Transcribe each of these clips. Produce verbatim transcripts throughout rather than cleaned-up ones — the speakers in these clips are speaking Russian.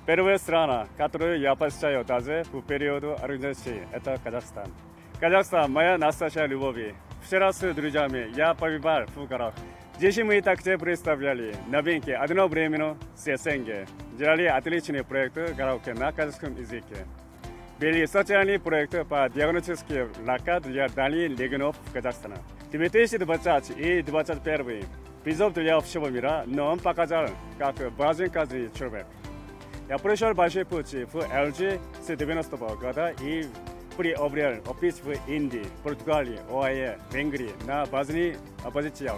Первая страна, которую я посещаю даже в период организации, это Казахстан. Казахстан – моя настоящая любовь. Вчера с друзьями я побывал в горах. Здесь мы также представляли новинки одновременно с СНГ. Делали отличный проект караоке на казахском языке. Были социальные проекты по диагностике рака для дальних регионов Казахстана. две тысячи двадцатый и две тысячи двадцать первый вызов для всего мира, но он показал, как важен каждый человек. Я прошел большой путь в эл джи с девяностого года и приобрел опыт в Индии, Португалии, ОАЭ, Венгрии на важных позициях.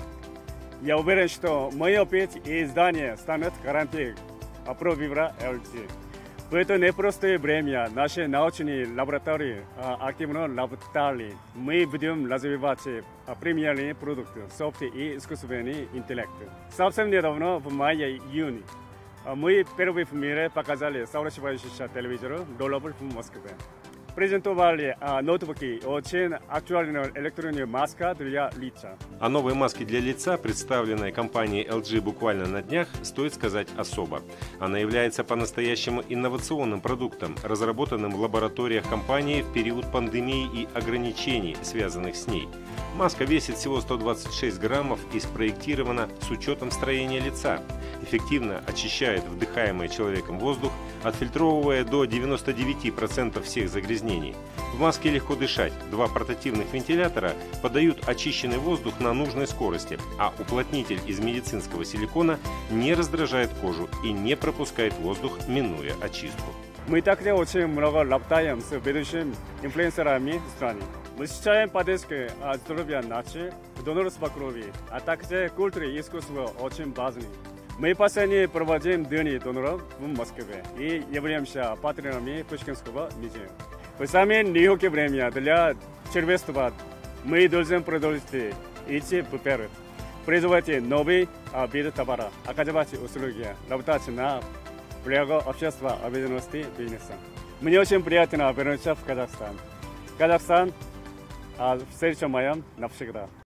Я уверен, что мой опыт и знания станут гарантией пробива эл джи. В это непростое время наши научные лаборатории активно работали. Мы будем развивать премиальные продукты, софт и искусственный интеллект. Совсем недавно, в мае-июне, мы впервые в мире показали сообщающийся телевизор «Доллар» в Москве. Презентовали ноутбуки, очень актуальную электронную маску для лица. О новой маске для лица, представленной компанией эл джи буквально на днях, стоит сказать особо. Она является по-настоящему инновационным продуктом, разработанным в лабораториях компании в период пандемии и ограничений, связанных с ней. Маска весит всего сто двадцать шесть граммов и спроектирована с учетом строения лица. Эффективно очищает вдыхаемый человеком воздух, отфильтровывая до девяноста девяти процентов всех загрязнений. В маске легко дышать. Два портативных вентилятора подают очищенный воздух на нужной скорости, а уплотнитель из медицинского силикона не раздражает кожу и не пропускает воздух, минуя очистку. Мы также очень много работаем с ведущими инфлюенсерами страны. Мы считаем поддержку здоровья нации, донорства крови, а также культуры и искусства очень важны. Мы постоянно проводим дни доноров в Москве и являемся партнерами Пушкинского музея. В самое нелегкое время для человечества мы должны продолжить идти вперед, производить новые виды товара, оказывать услуги, работать на благо общества, объединенности бизнеса. Мне очень приятно вернуться в Казахстан. Казахстан встреча моя навсегда.